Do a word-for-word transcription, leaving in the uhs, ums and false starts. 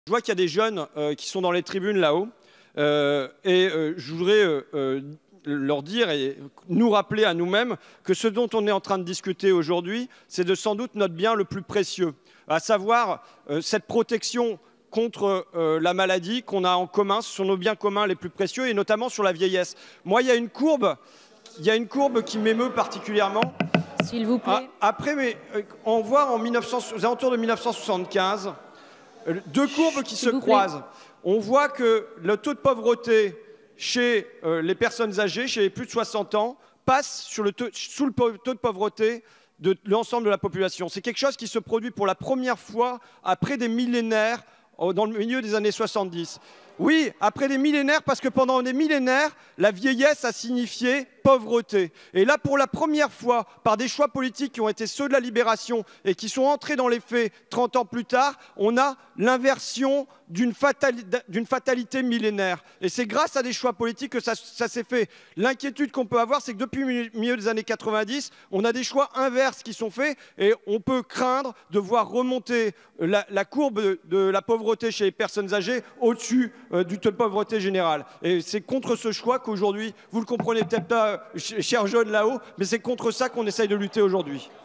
Je vois qu'il y a des jeunes euh, qui sont dans les tribunes là-haut euh, et euh, je voudrais euh, euh, leur dire et nous rappeler à nous-mêmes que ce dont on est en train de discuter aujourd'hui, c'est de sans doute notre bien le plus précieux, à savoir euh, cette protection contre euh, la maladie qu'on a en commun, ce sont nos biens communs les plus précieux et notamment sur la vieillesse. Moi, il y a une courbe, il y a une courbe qui m'émeut particulièrement. S'il vous plaît. Après, mais, on voit en mille neuf cents, aux alentours de mille neuf cent soixante-quinze, deux courbes qui se croisent. On voit que le taux de pauvreté chez euh, les personnes âgées, chez les plus de soixante ans, passe sur le taux, sous le taux de pauvreté de l'ensemble de la population. C'est quelque chose qui se produit pour la première fois après des millénaires dans le milieu des années soixante-dix. Oui, après des millénaires, parce que pendant des millénaires, la vieillesse a signifié pauvreté. Et là, pour la première fois, par des choix politiques qui ont été ceux de la libération et qui sont entrés dans les faits trente ans plus tard, on a l'inversion d'une fatali fatalité millénaire. Et c'est grâce à des choix politiques que ça, ça s'est fait. L'inquiétude qu'on peut avoir, c'est que depuis le milieu des années quatre-vingt-dix, on a des choix inverses qui sont faits et on peut craindre de voir remonter la, la courbe de, de la pauvreté chez les personnes âgées au-dessus euh, du taux de pauvreté général. Et c'est contre ce choix qu'aujourd'hui, vous le comprenez peut-être pas, chers jeunes là-haut, mais c'est contre ça qu'on essaye de lutter aujourd'hui.